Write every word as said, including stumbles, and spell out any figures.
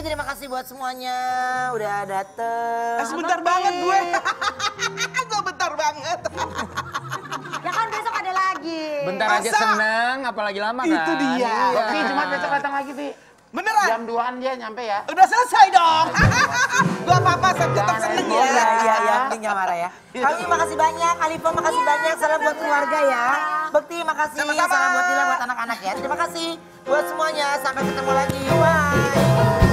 terima kasih buat semuanya udah dateng. Eh, sebentar banget gue. Gue bentar banget. Ya kan besok ada lagi. Bentar aja Masa? seneng, apalagi lama kan. Itu dia. Oke, cuma besok datang lagi, Vi. Beneran? Jam duaan dia nyampe ya. Udah selesai dong. Gue apa-apa, tetap seneng Oh ya. iya, iya, iya, penting gak marah ya. Kami makasih banyak, Alifa makasih banyak, salam buat keluarga ya. Bekti makasih, Sama-sama. salam buat Dila, buat anak-anak ya. Terima kasih buat semuanya, sampai ketemu lagi, bye.